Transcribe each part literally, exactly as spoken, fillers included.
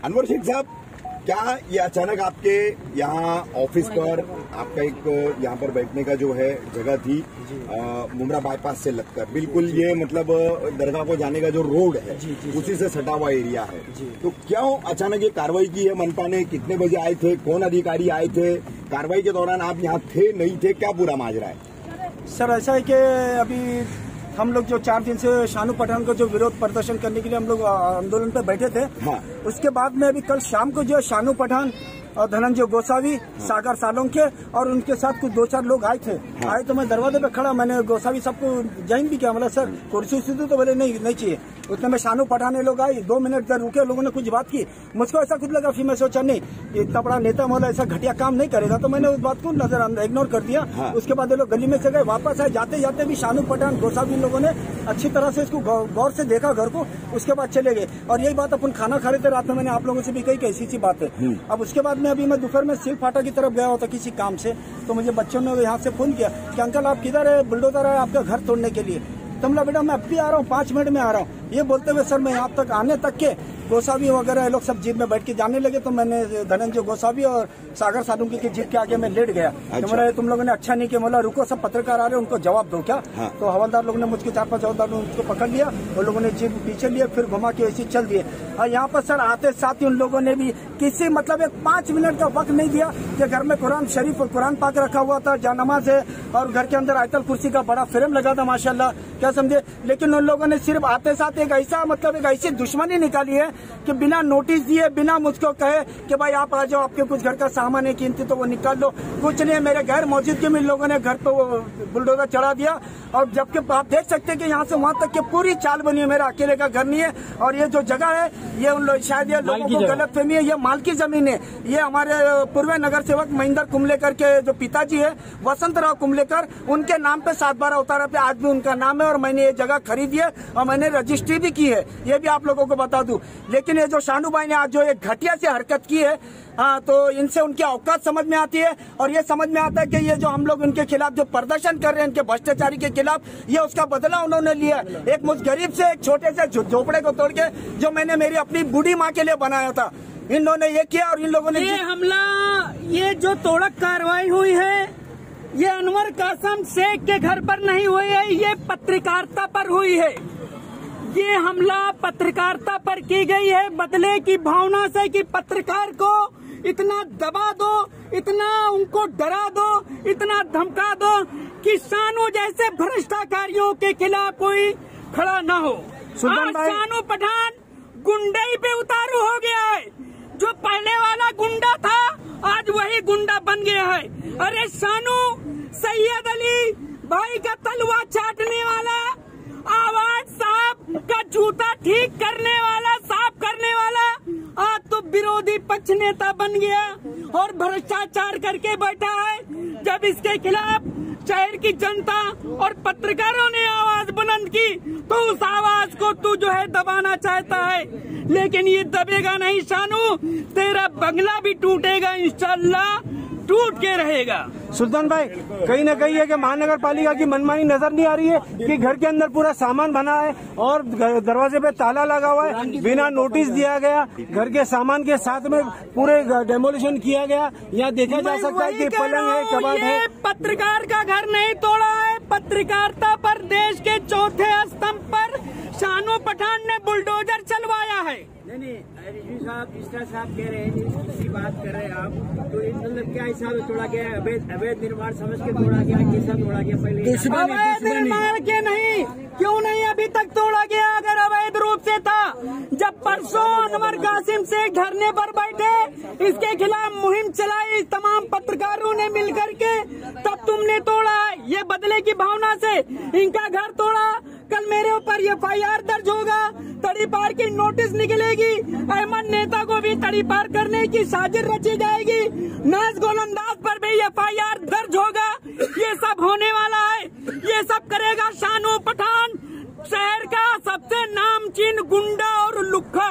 अनवर शेख साहब, क्या ये अचानक आपके यहाँ ऑफिस पर आपका एक यहाँ पर बैठने का जो है जगह थी मुमरा बाईपास से लगकर, बिल्कुल ये मतलब दरगाह को जाने का जो रोड है उसी से सटा हुआ एरिया है, तो क्यों अचानक ये कार्रवाई की है मनपा ने? कितने बजे आए थे, कौन अधिकारी आए थे, कार्रवाई के दौरान आप यहाँ थे नहीं थे, क्या पूरा माजरा है? सर ऐसा है कि अभी हम लोग जो चार दिन से शानू पठान को जो विरोध प्रदर्शन करने के लिए हम लोग आंदोलन पे बैठे थे, हाँ। उसके बाद में अभी कल शाम को जो शानू पठान और धनंजय गोसावी, हाँ। सागर सालोंके और उनके साथ कुछ दो चार लोग आए थे, हाँ। आए तो मैं दरवाजे पे खड़ा, मैंने गोसावी सबको ज्वाइन भी किया, मतलब सर कुर्सी सीधी तो बोले नहीं नहीं चाहिए। उतने में शानू पठान लोग आए, दो मिनट तक रुके, लोगों ने कुछ बात की, मुझको ऐसा कुछ लगा, फिर मैं सोचा नहीं इतना बड़ा नेता मौला ऐसा घटिया काम नहीं करेगा, तो मैंने उस बात को नजर इग्नोर कर दिया। हाँ। उसके बाद ये लोग गली में से गए, वापस आए, जाते जाते भी शानू पठान गोसावी लोगों ने अच्छी तरह से इसको गौर से देखा घर को, उसके बाद चले गए। और यही बात अपन खाना खा रहे थे रात में, मैंने आप लोगों से भी कही कि ऐसी सी बात है। अब उसके बाद में अभी मैं दोपहर में सिल फाटा की तरफ गया होता किसी काम से, तो मुझे बच्चों ने यहाँ से फोन किया कि अंकल आप किधर है, बुलडोजर है आपका घर तोड़ने के लिए। तो बोला बेटा मैं अब भी आ रहा हूँ, पांच मिनट में आ रहा हूँ। ये बोलते हुए सर मैं यहाँ तक आने तक के गोसावी वगैरह लोग सब जीप में बैठ के जाने लगे, तो मैंने धनंजय गोसावी और सागर सालुंके की जीप के आगे मैं लेट गया। अच्छा। तो बोला तुम लोगों ने अच्छा नहीं किया, बोला रुको सब पत्रकार आ रहे हैं उनको जवाब दो क्या। हाँ। तो हवलदार लोगों ने मुझको चार पांच हवलदार ने उनको पकड़ लिया, उन लोगों ने जीप पीछे लिए, फिर घुमा के ऐसे चल दिए। और यहाँ पर सर आते साथ ही उन लोगों ने भी किसी मतलब एक पांच मिनट का वक्त नहीं दिया कि घर में कुरान शरीफ और कुरान पाक रखा हुआ था, जानमाज है, और घर के अंदर आयतल कुर्सी का बड़ा फ्रेम लगा था माशाल्लाह, क्या समझे। लेकिन उन लोगों ने सिर्फ आते साथ एक ऐसा मतलब एक ऐसी दुश्मनी निकाली है कि बिना नोटिस दिए, बिना मुझको कहे कि भाई आप आ जाओ, आपके कुछ घर का सामान है कीमती तो वो निकाल लो, कुछ नहीं। मेरे गैर मौजूदगी में इन लोगों ने घर पे वो बुलडोजर चढ़ा दिया। और जबकि आप देख सकते हैं कि यहाँ से वहाँ तक की पूरी चाल बनी है, मेरा अकेले का घर नहीं है। और ये जो जगह है ये उन लोग शायद ये लोगों को गलत फहमी है, ये माल की जमीन है। ये हमारे पूर्व नगर सेवक महेंद्र कुंबलेकर के जो पिताजी है वसंत राव कुंबलेकर, उनके नाम पे सात बारह उतारा पे आज भी उनका नाम है, और मैंने ये जगह खरीदी है और मैंने रजिस्ट्री भी की है, ये भी आप लोगों को बता दूं। लेकिन ये जो शानू भाई ने आज जो एक घटिया से हरकत की है, हाँ, तो इनसे उनकी औकात समझ में आती है। और ये समझ में आता है कि ये जो हम लोग उनके खिलाफ जो प्रदर्शन कर रहे हैं, इनके भ्रष्टाचारी के खिलाफ, ये उसका बदला उन्होंने लिया। एक मुझ गरीब से एक छोटे से झोपड़े को तोड़ के जो मैंने मेरी अपनी बूढ़ी माँ के लिए बनाया था, इन्होंने ये किया। और इन लोगों ने ये हमला, ये जो तोड़क कार्रवाई हुई है, ये अनवर कासिम शेख के घर पर नहीं हुई है, ये पत्रकारिता पर हुई है। ये हमला पत्रकारिता पर की गई है, बदले की भावना से कि पत्रकार को इतना दबा दो, इतना उनको डरा दो, इतना धमका दो कि शानू जैसे भ्रष्टाचारियों के खिलाफ कोई खड़ा न हो। आज शानू पठान गुंडई पे उतारू हो गया है। जो पहले वाला गुंडा था आज वही गुंडा बन गया है। अरे शानू सैयद अली भाई का तलवा चाटने वाला, आवाज साहब का जूता ठीक करने वाला, साफ करने वाला, आज तो विरोधी पक्ष नेता बन गया और भ्रष्टाचार करके बैठा है। जब इसके खिलाफ शहर की जनता और पत्रकारों ने आवाज बुलंद की तो उस आवाज को तू जो है दबाना चाहता है, लेकिन ये दबेगा नहीं शानू, तेरा बंगला भी टूटेगा इंशाल्लाह, टूट के रहेगा। सुल्तान भाई, कहीं ना कहीं है कि महानगर पालिका की मनमानी नजर नहीं आ रही है कि घर के अंदर पूरा सामान बना है और दरवाजे पे ताला लगा हुआ है, बिना नोटिस दिया गया, घर के सामान के साथ में पूरे डेमोलिशन किया गया। यहाँ देखा जा सकता है कि पलंग है, कबाड़ है। पत्रकार का घर नहीं तोड़ा है, पत्रकारिता पर देश के चौथे स्तंभ पर शानू पठान ने बुलडोजर चलवाया है। नहीं नहीं रिजवी साहब, इसका साहब कह रहे हैं, इसी बात कर रहे हैं आप, तो मतलब क्या हिसाब से तोड़ा गया? अवैध अवैध निर्माण समझ के तोड़ा गया, कैसा तोड़ा गया? पहले अवैध निर्माण के नहीं, क्यों नहीं अभी तक तोड़ा गया? अगर अवैध रूप से था, जब परसों अनवर कासिम शेख धरने पर बैठे, इसके खिलाफ मुहिम चलाई तमाम पत्रकारों ने मिलकर के, तब तुमने तोड़ा। ये बदले की भावना से इनका घर तोड़ा। कल मेरे ऊपर एफ आई आर दर्ज होगा, तड़ी पार की नोटिस निकलेगी, अहमद नेता को भी तड़ी पार करने की साजिश रची जाएगी, नाज गोलंदाज पर भी एफ आई आर दर्ज होगा। ये सब होने वाला है, ये सब करेगा शानू पठान, शहर का सबसे नामचीन गुंडा और लुक्खा।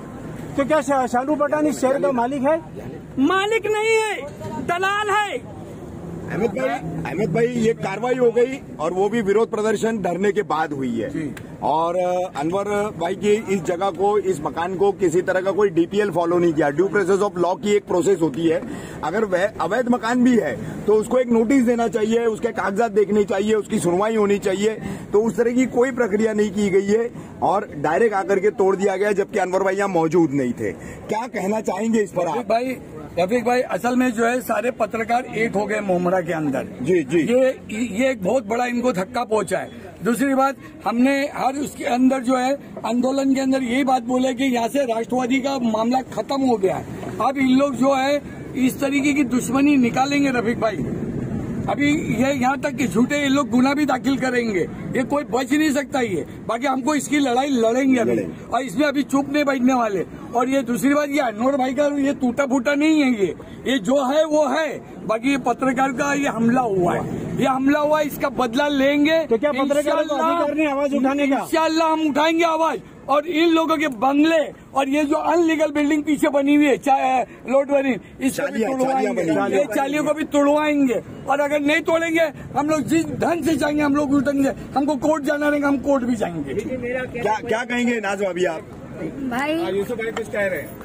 तो क्या शानू पठान इस शहर का मालिक है? मालिक नहीं है, दलाल है। अहमद भाई अहमद भाई ये कार्रवाई हो गई और वो भी विरोध प्रदर्शन धरने के बाद हुई है। और अनवर भाई की इस जगह को, इस मकान को किसी तरह का कोई डीपीएल फॉलो नहीं किया। ड्यू प्रोसेस ऑफ लॉ की एक प्रोसेस होती है, अगर वह अवैध मकान भी है तो उसको एक नोटिस देना चाहिए, उसके कागजात देखने चाहिए, उसकी सुनवाई होनी चाहिए। तो उस तरह की कोई प्रक्रिया नहीं की गई है और डायरेक्ट आकर के तोड़ दिया गया, जबकि अनवर भाई यहाँ मौजूद नहीं थे। क्या कहना चाहेंगे इस पर आप? भाई रफीक भाई, असल में जो है सारे पत्रकार एक हो गए मुमरा के अंदर। जी जी, ये ये एक बहुत बड़ा इनको धक्का पहुंचा है। दूसरी बात, हमने हर उसके अंदर जो है आंदोलन के अंदर यही बात बोले कि यहाँ से राष्ट्रवादी का मामला खत्म हो गया है। अब इन लोग जो है इस तरीके की दुश्मनी निकालेंगे रफीक भाई। अभी ये यहाँ तक कि झूठे ये लोग गुना भी दाखिल करेंगे, ये कोई बच नहीं सकता ये। बाकी हमको इसकी लड़ाई लड़ेंगे अभी, और इसमें अभी चुप नहीं बैठने वाले। और ये दूसरी बात, ये अनवर भाई का ये टूटा फूटा नहीं है, ये ये जो है वो है। बाकी ये पत्रकार का ये हमला हुआ है, ये हमला हुआ है, इसका बदला लेंगे। तो क्या पत्रकारों को अधिकार नहीं आवाज उठाने का? इंशाल्लाह हम उठाएंगे आवाज। और इन लोगों के बंगले और ये जो अनलीगल बिल्डिंग पीछे बनी हुई है लोड बनी, इसको भी तोड़वाएंगे, ये चालियों को भी तोड़वाएंगे। और अगर नहीं तोड़ेंगे हम लोग जिस ढंग से चाहेंगे हम लोग उठेंगे। हमको कोर्ट जाना रहेगा, हम कोर्ट भी जाएंगे। क्या क्या कहेंगे नाज़ भाभी आप? भाई यूसुफ भाई कुछ कह रहे हैं?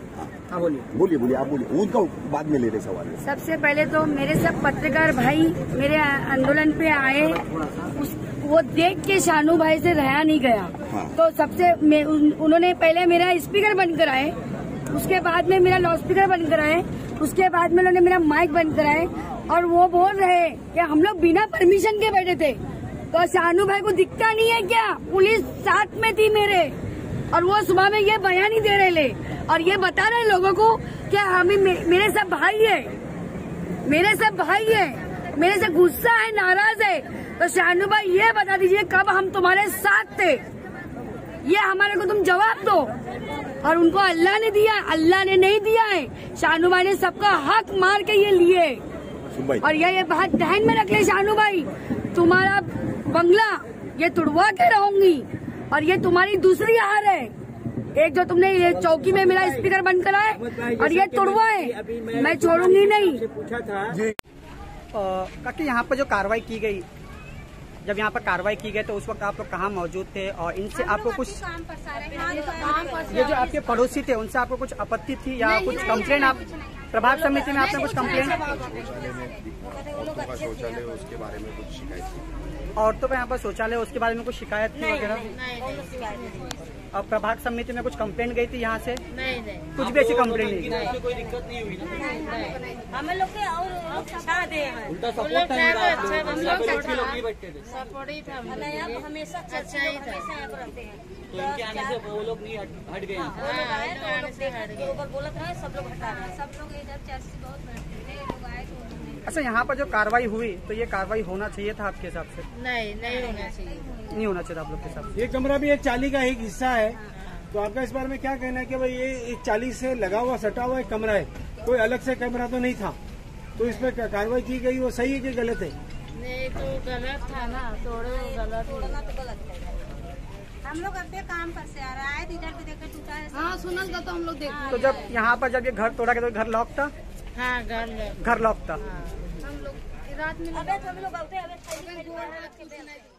हाँ बोलिए बोलिए बोलिए आप बोलिए, उनका बाद में ले रहे सवाल। सबसे पहले तो मेरे सब पत्रकार भाई मेरे आंदोलन पे आए, उस वो देख के शानू भाई से रहा नहीं गया। हाँ। तो सबसे मैं, उन, उन्होंने पहले मेरा स्पीकर बंद कराए, उसके बाद में मेरा लाउड स्पीकर बंद कराए, उसके बाद में उन्होंने मेरा माइक बंद कराए। और वो बोल रहे कि हम लोग बिना परमिशन के बैठे थे। तो शानू भाई को दिखता नहीं है क्या? पुलिस साथ में थी मेरे, और वो सुबह में ये बयान ही दे रहे ले और ये बता रहे लोगों को कि हमें मे, मेरे सब भाई है, मेरे सब भाई है, मेरे से गुस्सा है, नाराज है। तो शानू भाई ये बता दीजिए कब हम तुम्हारे साथ थे, ये हमारे को तुम जवाब दो। और उनको अल्लाह ने दिया, अल्लाह ने नहीं दिया है। शानू भाई ने सबका हक मार के ये लिए। और ये ये बात ध्यान में रख ले शानू भाई, तुम्हारा बंगला ये तुड़वा के रहूंगी। और ये तुम्हारी दूसरी हार है, एक जो तुमने ये चौकी में मेरा स्पीकर बंद करा है और ये तुड़वा है, मैं छोड़ूंगी नहीं। पूछा था काकि यहाँ पर जो कार्रवाई की गई, जब यहाँ पर कार्रवाई की गई तो उस वक्त आप लोग कहाँ मौजूद थे? और इनसे आपको कुछ, ये जो आपके पड़ोसी थे उनसे आपको कुछ आपत्ति थी या कुछ कंप्लेन? आप प्रभाग समिति में आपने कुछ कंप्लेन? शौचालय उसके बारे में कुछ शिकायत थी? औरतों का यहाँ पर शौचालय उसके बारे में कुछ शिकायत थी वगैरह? और प्रभाग समिति में कुछ कंप्लेंट गई थी यहाँ से? नहीं नहीं, कुछ भी ऐसी कंप्लेंट नहीं, नहीं। कोई दिक्कत नहीं हुई ना हमें लोग के। और अच्छा दे उल्टा सपोर्ट था, हम लोग बैठते थे, सपोर्ट ही था, हमेशा अच्छा ही था। रहते हैं तो इनके आने से वो लोग नहीं हट गए। ऊपर बोलत रहे सब लोग हटा रहे, सब लोग इधर चर्च बहुत बैठते थे, लोग आए तो। अच्छा, यहाँ पर जो कार्रवाई हुई तो ये कार्रवाई होना चाहिए था आपके हिसाब से? नहीं नहीं होना चाहिए, नहीं होना चाहिए था आप लोग के हिसाब से। ये कमरा भी एक चाली का एक हिस्सा है, तो आपका इस बारे में क्या कहना है कि भाई ये एक चाली से लगा हुआ सटा हुआ एक कमरा है, कोई अलग से कमरा तो नहीं था, तो इस पर कार्रवाई की गई वो सही है कि गलत है? नहीं तो गलत था ना, थोड़े गलत हम लोग अपने काम पर से आ रहा है, इधर भी देखकर टूटा है। हाँ सुनल का तो हम लोग देखते। तो जब यहाँ पर जब ये घर तोड़ा गया तो घर लॉक था? हाँ घर घर लॉक था। हम लोग रात में अबे हम लोग आते हैं, अबे